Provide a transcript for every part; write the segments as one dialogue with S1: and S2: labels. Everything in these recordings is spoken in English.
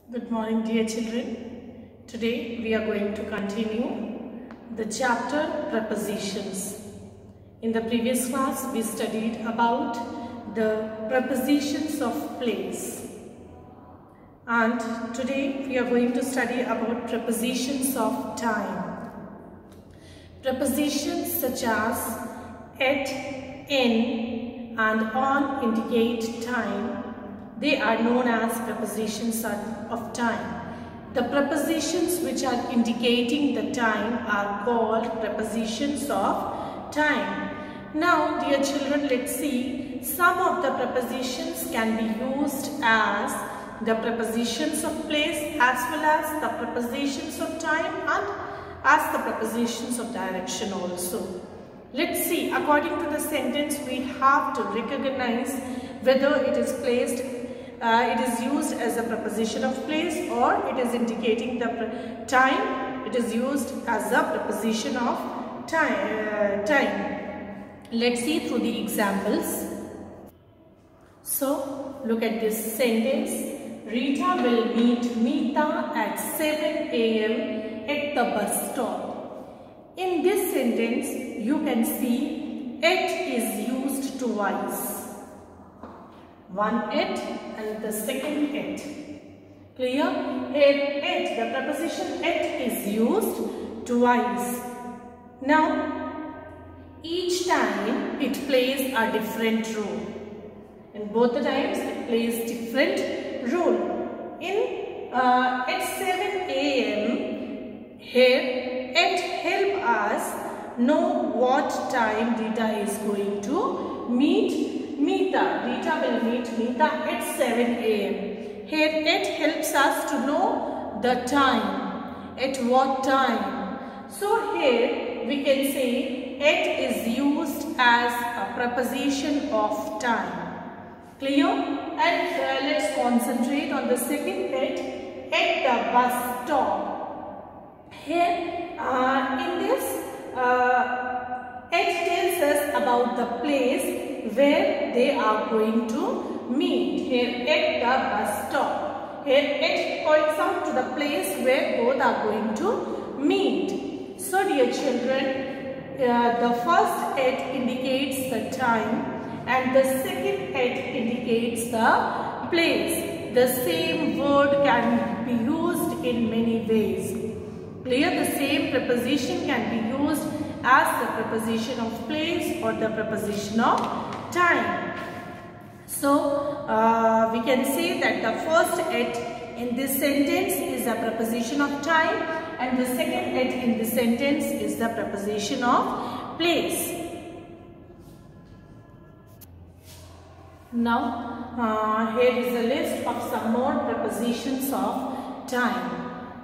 S1: Good morning, dear children. Today we are going to continue the chapter prepositions. In the previous class we studied about the prepositions of place. And today we are going to study about prepositions of time. Prepositions such as at, in and on indicate time. They are known as prepositions of time. The prepositions which are indicating the time are called prepositions of time. Now, dear children, let's see some of the prepositions can be used as the prepositions of place as well as the prepositions of time and as the prepositions of direction also. Let's see, according to the sentence, we have to recognize whether it is placed it is used as a preposition of place or it is indicating the time. It is used as a preposition of time. Let's see through the examples. So, look at this sentence. Rita will meet Meeta at 7 a.m. at the bus stop. In this sentence, you can see at is used twice. One at and the second at. Clear? Here at, the preposition at is used twice. Now, each time it plays a different role. In both the times it plays different role. In at 7 a.m. here at help us know what time Rita is going to meet Meeta. Rita will meet Meeta at 7 a.m. Here at helps us to know the time. At what time? So here we can say at is used as a preposition of time. Clear? And let's concentrate on the second at the bus stop. Here in this at tells us about the place where they are going to meet. Here at the bus stop. Here at points out to the place where both are going to meet. So dear children, the first at indicates the time and the second at indicates the place. The same word can be used in many ways. Clear? The same preposition can be used as the preposition of place or the preposition of time. So, we can say that the first at in this sentence is a preposition of time and the second at in this sentence is the preposition of place. Now, here is a list of some more prepositions of time.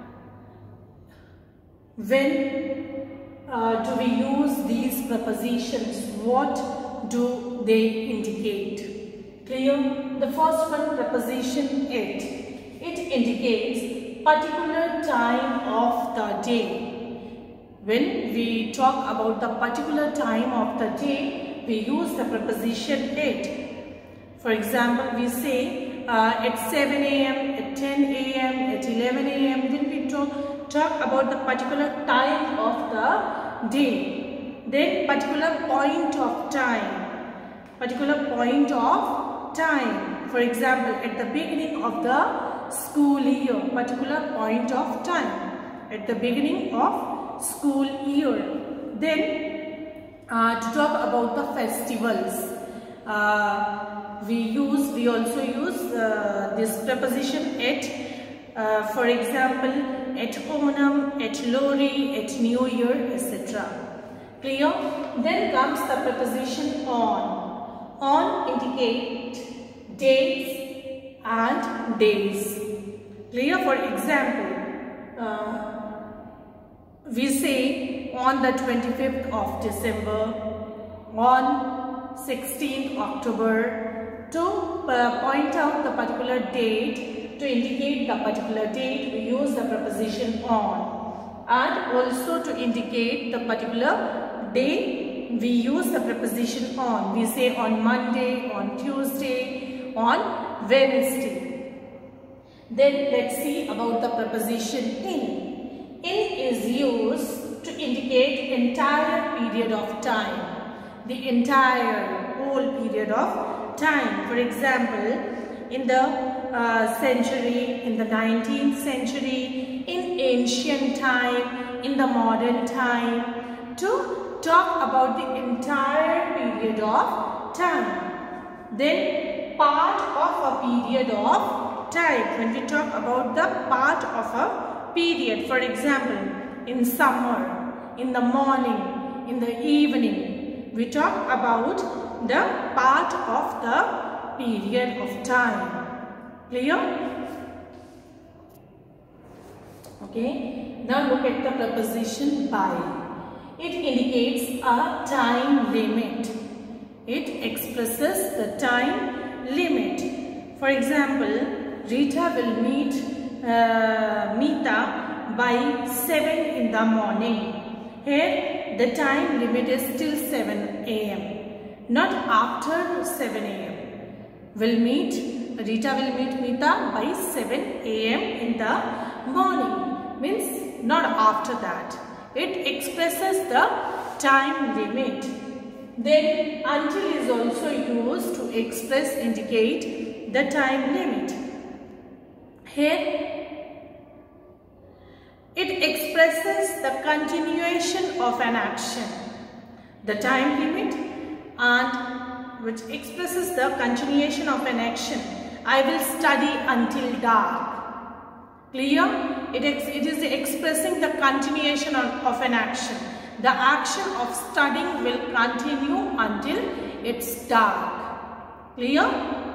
S1: When do we use these prepositions? What do they indicate? Clear? The first one, preposition at. It indicates particular time of the day. When we talk about the particular time of the day, we use the preposition at. For example, we say at 7 a.m., at 10 a.m., at 11 a.m. Then we talk about the particular time of the day. Then particular point of time. Particular point of time. For example, at the beginning of the school year. Particular point of time. At the beginning of school year. Then to talk about the festivals. We also use this preposition at. For example, at Onam, at Lori, at New Year, etc. Clear? Then comes the preposition on. On indicates dates and days. Clear? For example, we say on the 25th of December, on 16th October, to point out the particular date. To indicate the particular date, we use the preposition on. And also to indicate the particular day, we use the preposition on. We say on Monday, on Tuesday, on Wednesday. Then let's see about the preposition in. In is used to indicate entire period of time. The entire whole period of time. For example, in the century, in the 19th century, in ancient time, in the modern time, to talk about the entire period of time. Then part of a period of time. When we talk about the part of a period, for example, in summer, in the morning, in the evening, we talk about the part of the period of time. Clear? Okay. Now look at the preposition by. It indicates a time limit. It expresses the time limit. For example, Rita will meet Meeta by 7 in the morning. Here the time limit is till 7 a.m. Not after 7 a.m. Rita will meet Meeta by 7 a.m. in the morning. Means not after that. It expresses the time limit. Then until is also used to indicate the time limit. Here it expresses the continuation of an action. The time limit and which expresses the continuation of an action. I will study until dark. Clear? It is expressing the continuation of an action. The action of studying will continue until it's dark. Clear?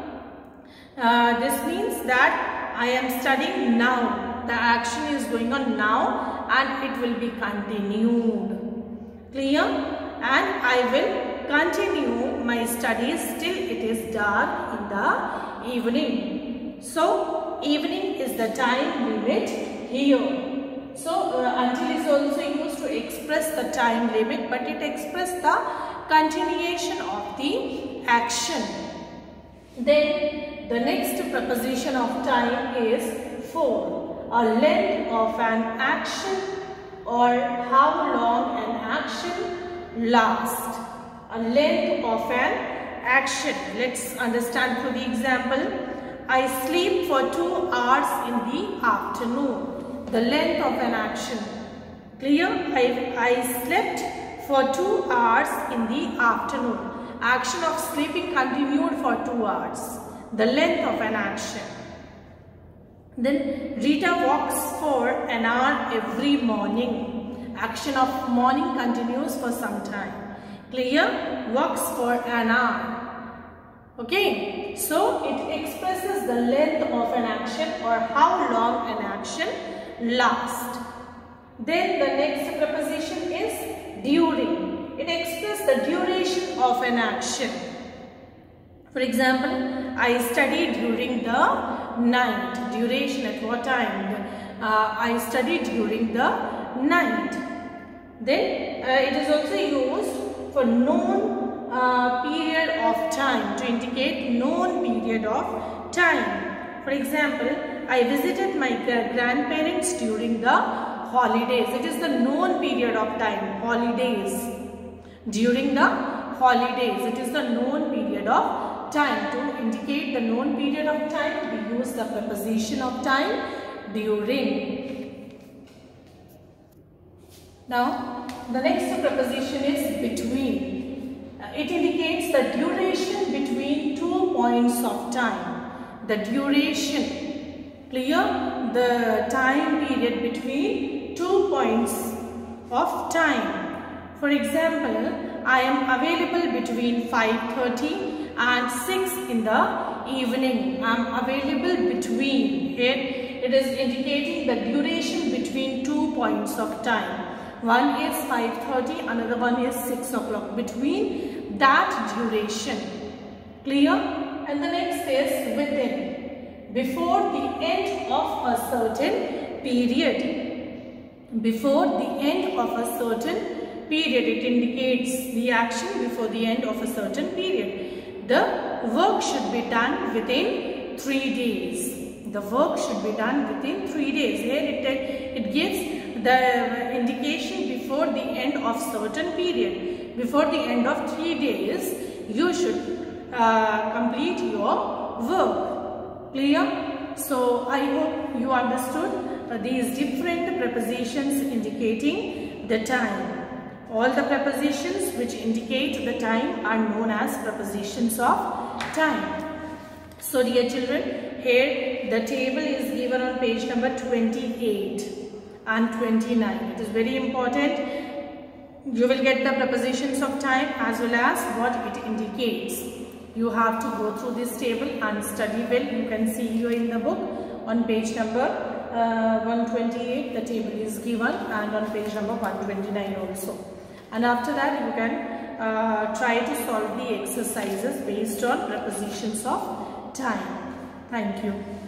S1: This means that I am studying now. The action is going on now and it will be continued. Clear? And I will continue my studies till it is dark in the evening. So, evening is the time limit here. So, until is also used to express the time limit, but it expresses the continuation of the action. Then, the next preposition of time is for. A length of an action or how long an action lasts. A length of an action. Let's understand through the example. I sleep for 2 hours in the afternoon. The length of an action. Clear? I slept for 2 hours in the afternoon. Action of sleeping continued for 2 hours. The length of an action. Then Rita walks for an hour every morning. Action of morning continues for some time. Clear? Walks for an hour. Okay. So it expresses the length of an action or how long an action lasts. Then the next preposition is during. It expresses the duration of an action. For example, I studied during the night. Duration at what time? I studied during the night. Then it is also used for known period of time to indicate known period of time. For example, I visited my grandparents during the holidays. It is the known period of time. Holidays. During the holidays. It is the known period of time. To indicate the known period of time, we use the preposition of time during. Now, the next preposition is between. It indicates the duration between 2 points of time. The duration. Clear? The time period between 2 points of time. For example, I am available between 5:30 and 6 in the evening. I am available between. Here it is indicating the duration between 2 points of time. One is 5:30, another one is 6 o'clock. Between that duration. Clear? And the next is within. Before the end of a certain period. Before the end of a certain period. It indicates the action before the end of a certain period. The work should be done within 3 days. The work should be done within 3 days. Here it gives the indication before the end of certain period. Before the end of 3 days, you should complete your work. Clear? So I hope you understood these different prepositions indicating the time. All the prepositions which indicate the time are known as prepositions of time. So dear children, here the table is given on page number 28 and 29. It is very important. You will get the prepositions of time as well as what it indicates. You have to go through this table and study well. You can see here in the book on page number 128 the table is given, and on page number 129 also. And after that you can try to solve the exercises based on prepositions of time. Thank you.